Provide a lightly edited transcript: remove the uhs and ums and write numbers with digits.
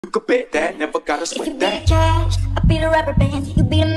You could bet that, never gotta If you sweat be that. the cash, I be the rubber band. You be the